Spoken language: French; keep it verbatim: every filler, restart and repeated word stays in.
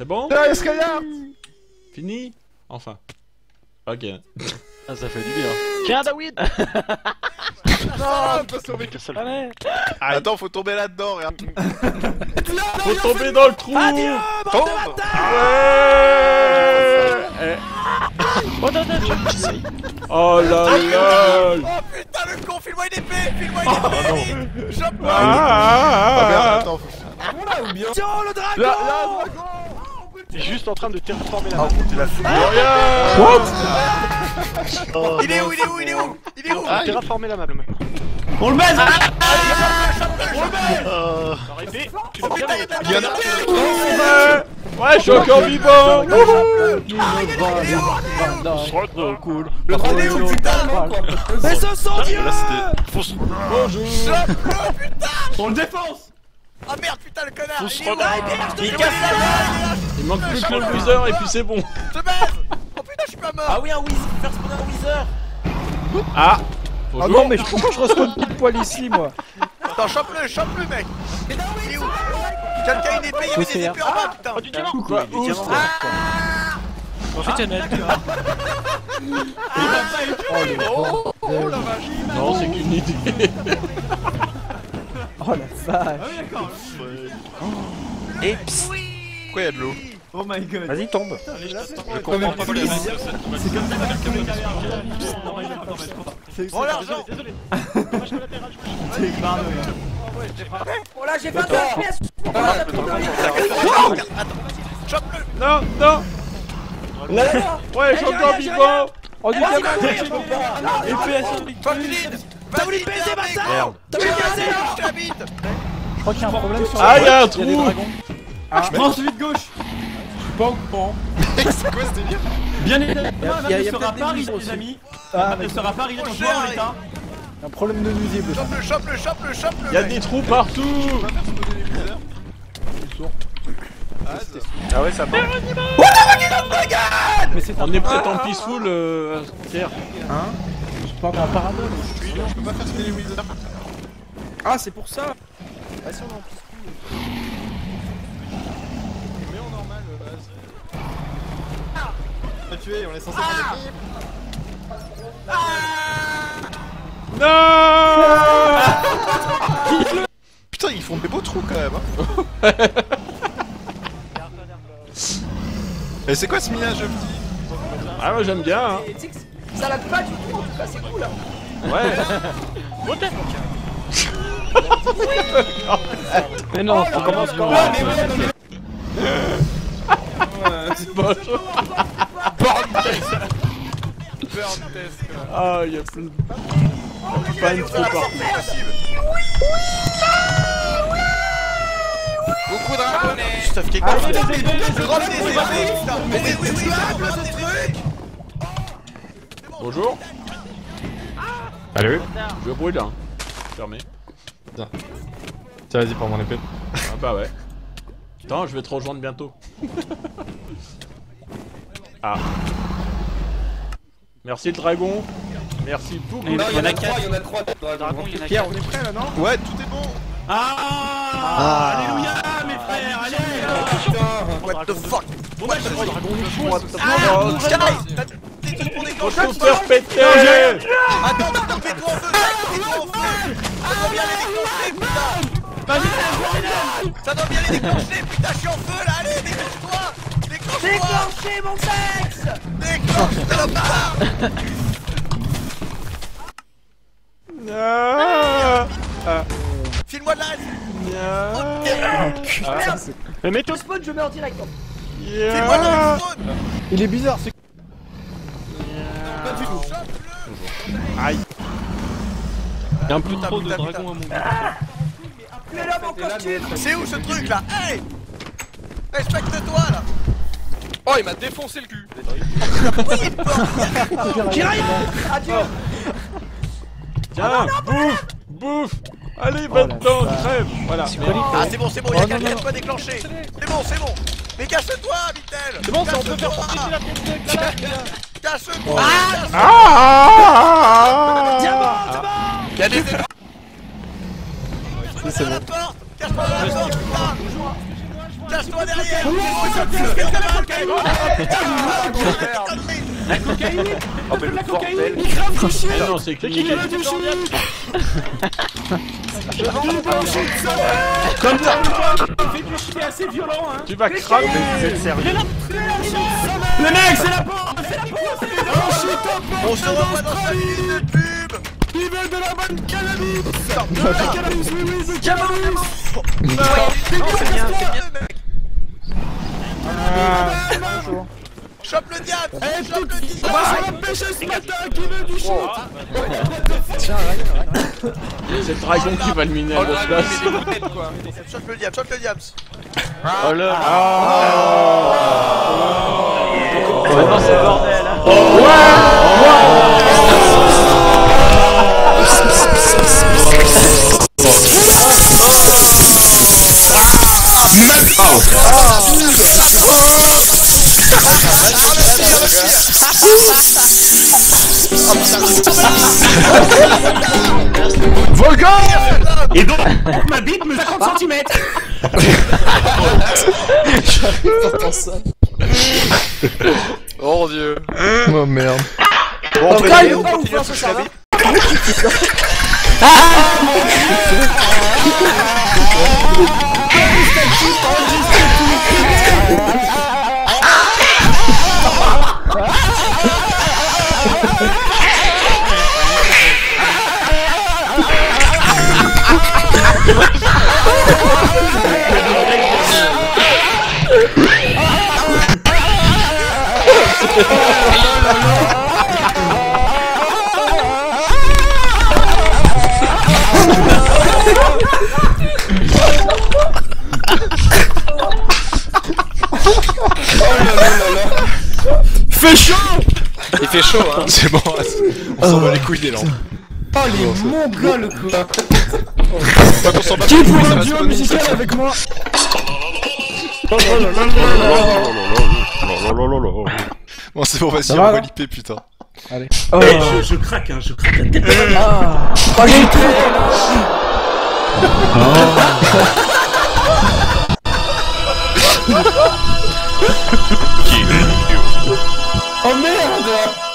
C'est bon? Ah, Skyard! Fini? Enfin. Ok. Ah, ça fait du bien. Tiens, David! Non, pas sauvé. Allez! Attends, faut tomber là-dedans, regarde. Faut tomber dans le trou! Adieu, bande de Tombe. bâtards! Ouais! Eh. Oh non, non, tu Oh là là! Oh putain, le con, file-moi une épée! File-moi une épée! vite. Chope-moi! Ah, Ah merde, ah, attends, faut... Tiens, le dragon! Là, là, T'es juste en train de terraformer la Ah, map. tu l'as fait. What? Oh, Il est où? Il est où? Il est où? Il est où? Ah, terraformer la map. On le baise! Euh... Arrêtez! Tu Oh l'as putain, bien il y a de Il y en la a- merde! Ouais, je suis encore vivant! trop trop cool. Le dragon, il est où, putain? Mais ce sont Dieu! Là, c'était... Fausse... Bonjour! Chope-le, putain! On le défonce! Ah merde, putain, le connard! Faut Il se est où? regarder. Ah, merde, je Il te casse baise, la il est là, Il manque plus que le Wither et puis c'est bon. Je te baise! Oh putain, je suis pas mort! Ah oui, un Wither, faire spawner un Wither! Ah! Ah Bonjour. non, mais je pourquoi je reçois une petite poil ici, moi? Attends, chope-le, chope-le, mec! Il est où? Quelqu'un a une épée, il y avait des épées en bas, putain! Oh, du diamant! Quoi? Où ça? Ensuite, il y en a deux. Oh le bordel. Non, c'est qu'une idée. Oh la vache. Et psst! Pourquoi il y a de l'eau? Oh my god! Vas-y, tombe. Je comprends pas les Oh l'argent! C'est barre. Oh là, j'ai pas de pièces! Chope-le! Non, non! Ouais, je suis encore vivant! Oh du diamant. Chope-le! T'as voulu baiser, bâtard! Merde. T'as voulu baiser! Je t'habite! Je crois qu'il y a un problème sur Ah, la il y a un Il y a trou! des dragons. Je prends celui de gauche! Pas au courant. C'est quoi ce délire? Bien évidemment, y a- la y a- map y ne a sera peut-être pas des riche, livres les amis. Ah, La map ne d'accord. sera pas riche dans ce moment, l'état. Un problème de nuisible. ça. Chope-le, chope-le, chope-le, chope-le! Il y a des trous partout! Ah ouais, ça part. Mais c'est un. On est peut-être en peaceful, euh, Pierre. Hein? Je suis pas encore en parabole. Je peux pas faire spinner Wither. Ah, c'est pour ça. Ah, si on est en plus. Mais en normal, base. On l'a tué, on est censé faire des Non! Putain, ils font des beaux trous quand même, hein. Mais c'est quoi ce millage petit? Ah, moi j'aime bien, hein. Ça l'a pas du tout, en tout cas, c'est cool! Ouais. Mais non, on commence quand Bonjour. Ah, il y a plein de... Pas une trop partout. Beaucoup de dragonnets! Stuff qui est Ah, cool! mais Drop des épées, putain! Mais oui, oui, oui, drop ce truc! Bonjour. Allez, Je brûle, hein. Fermé. tiens, vas-y, prends mon épée. Ah bah ouais. Attends, je vais te rejoindre bientôt. Ah. Merci le dragon. Merci beaucoup. Il y en a quatre. Dragon, il y en a Pierre, on est prêt là, non? Ouais, tout est bon. Ah, alléluia, mes frères, allez! What the fuck? What the fuck? What the Ah, fuck? Sky! T'as des trucs pour déclencher! Faut te faire péter! Attends, attends, mets-toi en feu, mec! Mets-toi en feu! Ça doit bien les déclencher, putain! Ça doit bien les déclencher, putain, je suis en feu là! Allez, déclenche-toi! Déclenche-toi! Déclenchez mon sexe! Déclenche, salopard! Ah. File-moi de la Ah. Mais mets-toi! spawn, je mets en direct! Yeah. File-moi de la spawn! Il est bizarre, c'est. Pas du tout! Aïe. Il y a un peu Putain, trop de putain, dragons à mon goût. Tuez-le mon costume! C'est où ce truc là? Hey! Respecte-toi là! Oh, il m'a défoncé le cul. J'arrive! Adieu! Tiens, bouffe, bouffe. Allez, maintenant, crève. Voilà. Ah, c'est bon, c'est bon, y'a qu'à de quoi déclencher! C'est bon, c'est bon! Mais casse-toi, Vitel! C'est bon, ça, on peut faire porter la pièce de là. Casse-toi! Ah. Y'a des étoiles! C'est bon. Casse-toi dans la porte! Casse-toi dans la porte, putain! cache-toi derrière. La cocaïne. Oh mais le bordel. Ah non, c'est clinique. Comme ça, fait du shit assez violent, hein. Tu vas cramer, vous êtes sérieux? Le mec, c'est la porte. C'est la porte. On se revoit dans cinq minutes de pub. Ils veulent de la bonne cannabis. De la cannabis, oui, oui, de cannabis. Non, c'est bien, c'est bien, mec. Chope le diable. Chope le diable. On va sur la pêche ce matin. Qui veut du shit? C'est le dragon qui va le miner à Oh la là là, place. mais des boulettes quoi. Chope le diable, chope le diable. Oh là. Maintenant c'est le bordel. Et donc, ma bite me cinquante centimètres. Oh mon dieu. Oh merde. Bon, on peut y aller, on continue à toucher la bite. Fait chaud. Il fait chaud hein. C'est bon, on s'en bat les couilles des lampes. Oh les mongols quoi. Pas qu'on s'en bat Qui les pour couilles, ça un va se duo poser. musical avec moi? Bon, c'est bon, vas-y, Ça on va, va là l'I P, putain. Oh. Eh, je, je craque, hein, je craque la tête. Ah. Oh j'ai été Oh merde.